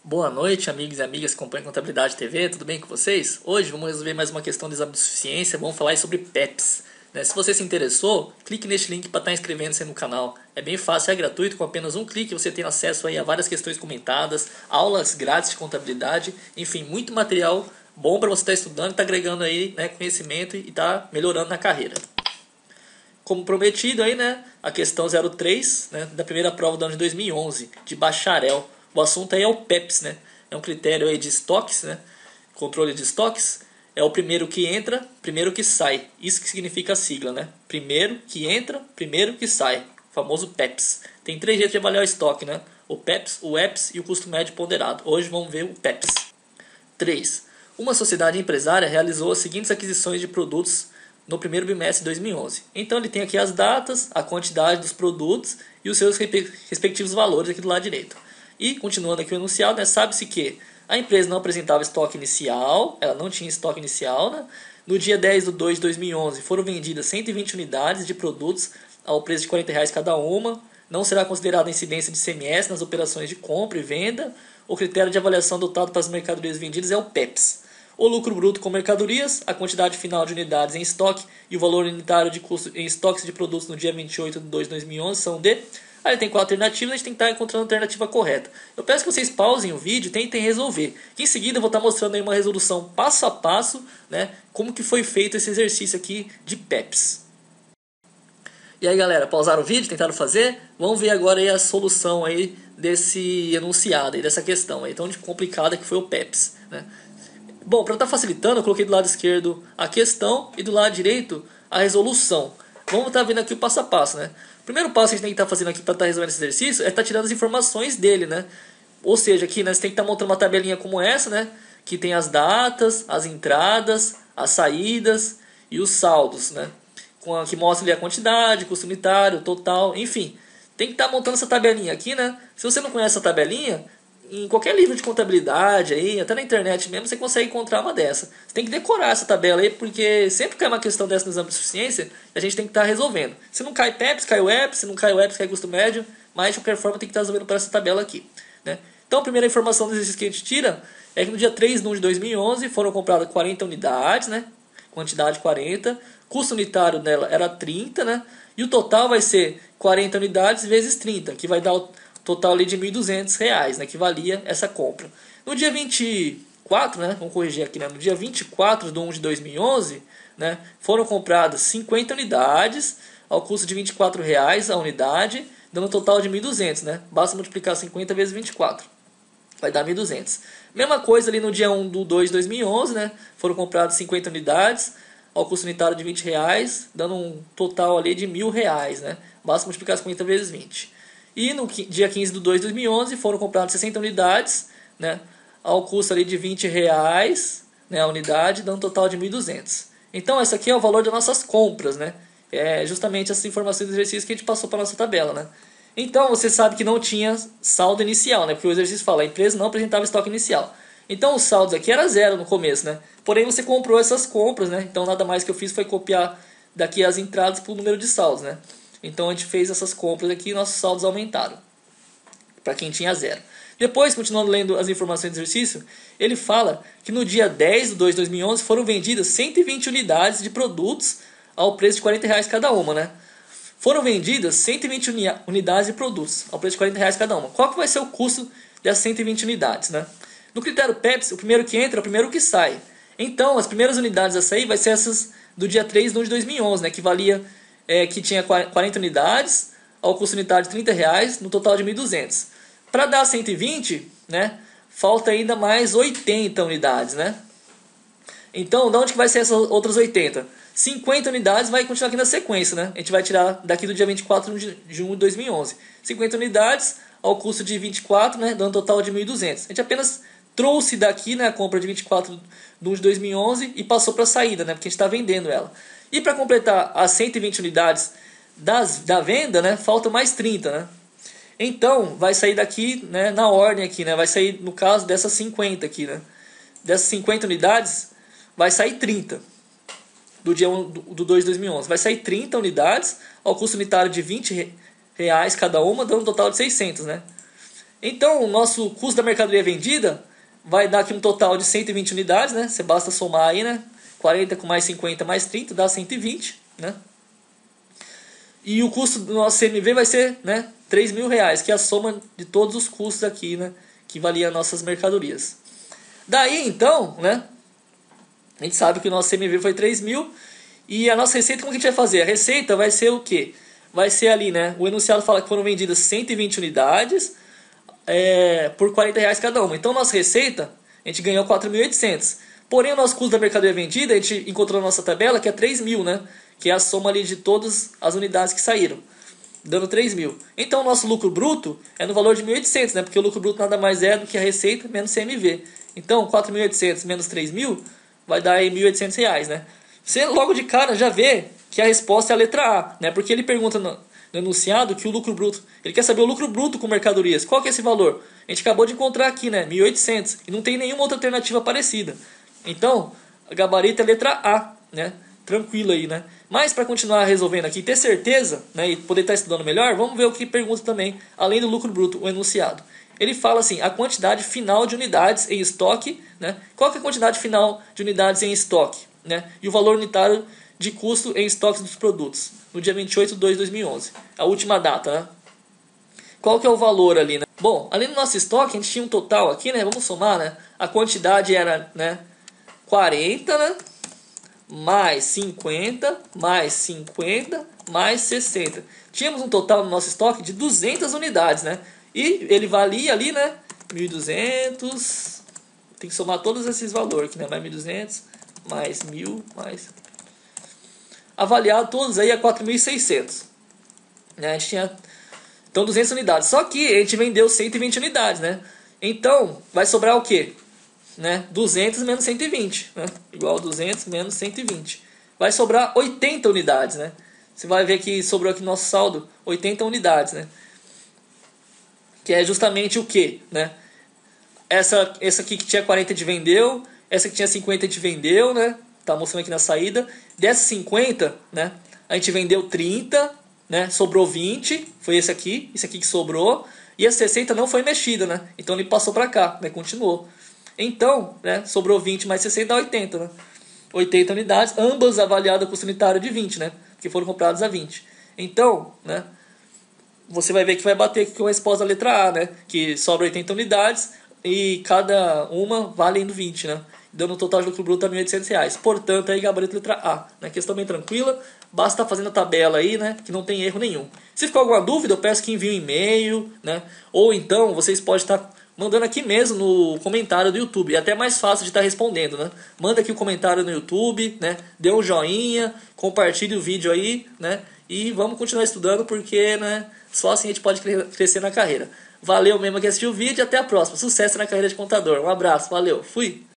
Boa noite, amigos e amigas que acompanham Contabilidade TV, tudo bem com vocês? Hoje vamos resolver mais uma questão de exame de suficiência, vamos falar sobre PEPs. Se você se interessou, clique neste link para estar inscrevendo-se no canal. É bem fácil, é gratuito, com apenas um clique você tem acesso aí a várias questões comentadas, aulas grátis de contabilidade, enfim, muito material bom para você estar estudando e estar agregando aí, conhecimento e estar melhorando na carreira. Como prometido aí, a questão 03, da primeira prova do ano de 2011, de bacharel. O assunto aí é o PEPs, É um critério aí de estoques, Controle de estoques. É o primeiro que entra, primeiro que sai. Isso que significa a sigla, Primeiro que entra, primeiro que sai. O famoso PEPs. Tem três jeitos de avaliar o estoque, O PEPs, o EPS e o custo médio ponderado. Hoje vamos ver o PEPs. 3. Uma sociedade empresária realizou as seguintes aquisições de produtos no primeiro bimestre de 2011. Então ele tem aqui as datas, a quantidade dos produtos e os seus respectivos valores aqui do lado direito. E, continuando aqui o enunciado, sabe-se que a empresa não apresentava estoque inicial, ela não tinha estoque inicial. No dia 10 de 2 de 2011 foram vendidas 120 unidades de produtos ao preço de R$ 40 cada uma. Não será considerada incidência de ICMS nas operações de compra e venda. O critério de avaliação adotado para as mercadorias vendidas é o PEPs. O lucro bruto com mercadorias, a quantidade final de unidades em estoque e o valor unitário de custo em estoques de produtos no dia 28 de 2 de 2011 são de... Aí tem 4 alternativas, a gente tem que estar encontrando a alternativa correta. Eu peço que vocês pausem o vídeo e tentem resolver. Em seguida eu vou estar mostrando aí uma resolução passo a passo, como que foi feito esse exercício aqui de PEPs. E aí galera, pausaram o vídeo, tentaram fazer? Vamos ver agora aí a solução aí desse enunciado, aí, dessa questão aí tão complicada que foi o PEPs. Bom, para estar facilitando, eu coloquei do lado esquerdo a questão e do lado direito a resolução. Vamos estar vendo aqui o passo a passo, O primeiro passo que a gente tem que estar fazendo aqui para estar resolvendo esse exercício é estar tirando as informações dele, Ou seja, aqui você tem que estar montando uma tabelinha como essa, Que tem as datas, as entradas, as saídas e os saldos, Que mostra ali a quantidade, custo unitário, total, enfim. Tem que estar montando essa tabelinha aqui, Se você não conhece essa tabelinha, em qualquer livro de contabilidade, aí, até na internet mesmo, você consegue encontrar uma dessa. Você tem que decorar essa tabela aí, porque sempre que cai uma questão dessa no exame de suficiência, a gente tem que estar resolvendo. Se não cai PEPs, cai o EPS, se não cai o EPS, cai custo médio, mas de qualquer forma tem que estar resolvendo para essa tabela aqui. Então a primeira informação do exercício que a gente tira é que no dia 3 de 1 de 2011 foram compradas 40 unidades, quantidade 40, custo unitário dela era 30, e o total vai ser 40 unidades vezes 30, que vai dar o total ali de R$ 1.200, que valia essa compra. No dia 24, vamos corrigir aqui, no dia 24 de 1 de 2011, foram compradas 50 unidades ao custo de R$ 24 a unidade, dando um total de 1.200, Basta multiplicar 50 vezes 24, vai dar 1.200. Mesma coisa ali no dia 1 de 2 de 2011, foram compradas 50 unidades ao custo unitário de R$ 20, dando um total ali de R$ 1.000, Basta multiplicar 50 vezes 20. E no dia 15 de 2 de 2011 foram compradas 60 unidades, ao custo ali de R$ 20, a unidade, dando um total de 1.200. Então, esse aqui é o valor das nossas compras, É justamente essas informações do exercício que a gente passou para a nossa tabela, Então, você sabe que não tinha saldo inicial, Porque o exercício fala, a empresa não apresentava estoque inicial. Então, os saldos aqui era zero no começo, Porém, você comprou essas compras, Então, nada mais que eu fiz foi copiar daqui as entradas para o número de saldos, Então a gente fez essas compras aqui e nossos saldos aumentaram, para quem tinha zero. Depois, continuando lendo as informações do exercício, ele fala que no dia 10 de 2 de 2011 foram vendidas 120 unidades de produtos ao preço de R$ 40 cada uma. Foram vendidas 120 unidades de produtos ao preço de R$ 40 cada uma. Qual que vai ser o custo dessas 120 unidades? No critério PEPs, o primeiro que entra é o primeiro que sai. Então, as primeiras unidades a sair vai ser essas do dia 3 de 1 de 2011, que valia... que tinha 40 unidades, ao custo unitário de R$ 30, no total de 1.200. Para dar 120, falta ainda mais 80 unidades, Então, de onde que vai ser essas outras 80? 50 unidades vai continuar aqui na sequência, A gente vai tirar daqui do dia 24 de 1 de 2011. 50 unidades ao custo de 24, dando um total de 1.200. A gente apenas trouxe daqui, a compra de 24 de 1 de 2011 e passou para a saída, Porque a gente está vendendo ela. E para completar as 120 unidades da venda, falta mais 30, Então, vai sair daqui, na ordem aqui, Vai sair, no caso, dessas 50 aqui, Dessas 50 unidades, vai sair 30. Do dia 1 do 2 de 2011. Vai sair 30 unidades, ao custo unitário de R$ 20 cada uma, dando um total de 600, Então, o nosso custo da mercadoria vendida vai dar aqui um total de 120 unidades, né? Você basta somar aí, né? 40 com mais 50 mais 30 dá 120, né? E o custo do nosso CMV vai ser, né, R$3.000, que é a soma de todos os custos aqui, né, que valia nossas mercadorias. Daí, então, né, a gente sabe que o nosso CMV foi 3.000 e a nossa receita, como que a gente vai fazer? A receita vai ser o quê? Vai ser ali, né, o enunciado fala que foram vendidas 120 unidades por R$40 cada uma. Então, nossa receita, a gente ganhou 4.800. Porém, o nosso custo da mercadoria vendida, a gente encontrou na nossa tabela que é 3.000, né? Que é a soma ali de todas as unidades que saíram, dando 3.000. Então, o nosso lucro bruto é no valor de 1.800, né? Porque o lucro bruto nada mais é do que a receita menos CMV. Então, 4.800 menos 3.000 vai dar aí R$1.800, né? Você logo de cara já vê que a resposta é a letra A, né? Porque ele pergunta no enunciado que o lucro bruto, ele quer saber o lucro bruto com mercadorias. Qual que é esse valor? A gente acabou de encontrar aqui, né? 1.800. E não tem nenhuma outra alternativa parecida. Então, a gabarito é a letra A, né? Tranquilo aí, né? Mas para continuar resolvendo aqui, ter certeza, né, e poder estar estudando melhor, vamos ver o que pergunta também, além do lucro bruto, o enunciado. Ele fala assim, a quantidade final de unidades em estoque, né? Qual que é a quantidade final de unidades em estoque, né? E o valor unitário de custo em estoques dos produtos, no dia 28/2/2011, a última data, né? Qual que é o valor ali, né? Bom, além do nosso estoque, a gente tinha um total aqui, né? Vamos somar, né? A quantidade era, né, 40, né? Mais 50, mais 50, mais 60. Tínhamos um total no nosso estoque de 200 unidades, né? E ele valia ali, né? 1.200. Tem que somar todos esses valores aqui, né? Mais 1.200, mais 1.000, mais... avaliado todos aí a 4.600. Né? A gente tinha, então, 200 unidades. Só que a gente vendeu 120 unidades, né? Então, vai sobrar o quê? Né? 200 menos 120, né? Igual a 200 menos 120. Vai sobrar 80 unidades, né? Você vai ver que sobrou aqui no nosso saldo 80 unidades, né? Que é justamente o que, né? Essa aqui que tinha 40 de vendeu, essa que tinha 50 de vendeu, né? Tá mostrando aqui na saída. Dessas 50, né? A gente vendeu 30, né? Sobrou 20, foi esse aqui que sobrou. E a 60 não foi mexida, né? Então ele passou para cá, né? Continuou. Então, né, sobrou 20 mais 60 dá 80, né? 80 unidades, ambas avaliadas com custo unitário de 20, né? Que foram compradas a 20. Então, né, você vai ver que vai bater aqui com a resposta da letra A, né? Que sobra 80 unidades e cada uma valendo 20, né? Dando um total de lucro bruto a R$1.800. Portanto, aí gabarito letra A. Né? Questão bem tranquila. Basta estar fazendo a tabela aí, né? Que não tem erro nenhum. Se ficou alguma dúvida, eu peço que envie um e-mail, né? Ou então, vocês podem estar mandando aqui mesmo no comentário do YouTube. É até mais fácil de estar respondendo, né? Manda aqui o comentário no YouTube, né? Dê um joinha, compartilhe o vídeo aí, né? E vamos continuar estudando porque, né? Só assim a gente pode crescer na carreira. Valeu mesmo que assistiu o vídeo e até a próxima. Sucesso na carreira de contador. Um abraço, valeu, fui!